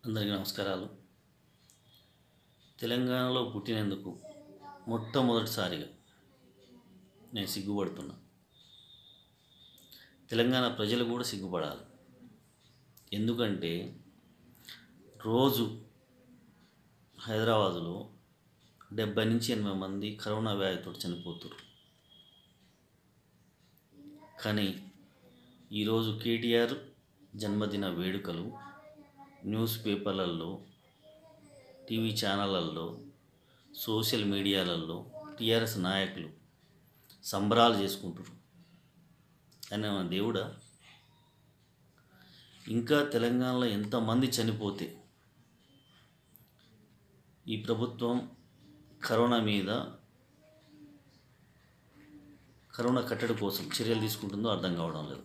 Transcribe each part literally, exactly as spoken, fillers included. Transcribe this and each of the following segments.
అందరికీ నమస్కారాలు. తెలంగాణలో పుట్టినందుకు మొట్టమొదటిసారిగా నేను సిగ్గుపడుతున్నా. తెలంగాణ ప్రజలు కూడా సిగ్గుపడాలి. ఎందుకంటే రోజు హైదరాబాదులో డెబ్బై నుంచి ఎనభై మంది కరోనా వ్యాధితో చనిపోతున్నారు. కానీ ఈరోజు కేటీఆర్ జన్మదిన వేడుకలు న్యూస్ పేపర్లలో, టీవీ ఛానళ్ళల్లో, సోషల్ మీడియాలలో టీఆర్ఎస్ నాయకులు సంబరాలు చేసుకుంటారు. ఆయన మన దేవుడా? ఇంకా తెలంగాణలో ఎంతమంది చనిపోతే ఈ ప్రభుత్వం కరోనా మీద కరోనా కట్టడి కోసం చర్యలు తీసుకుంటుందో అర్థం కావడం లేదు.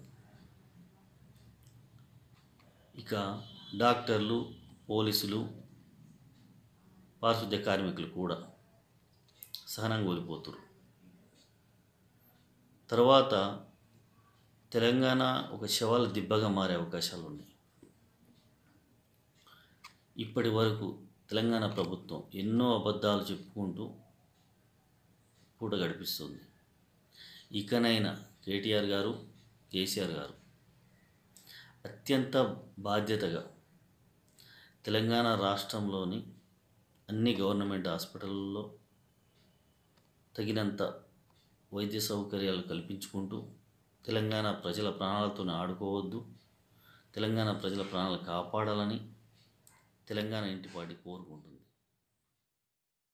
ఇక డాక్టర్లు, పోలీసులు, పారిశుద్ధ్య కార్మికులు కూడా సహనం కోల్పోతున్నారు. తర్వాత తెలంగాణ ఒక శవాల దిబ్బగా మారే అవకాశాలు ఉన్నాయి. ఇప్పటి వరకు తెలంగాణ ప్రభుత్వం ఎన్నో అబద్ధాలు చెప్పుకుంటూ పూట గడిపిస్తుంది. ఇకనైనా కేటీఆర్ గారు, కేసీఆర్ గారు అత్యంత బాధ్యతగా తెలంగాణ రాష్ట్రంలోని అన్ని గవర్నమెంట్ హాస్పిటల్లో తగినంత వైద్య సౌకర్యాలు కల్పించుకుంటూ తెలంగాణ ప్రజల ప్రాణాలతో ఆడుకోవద్దు, తెలంగాణ ప్రజల ప్రాణాలు కాపాడాలని తెలంగాణ ఇంటి పార్టీ కోరుకుంటుంది.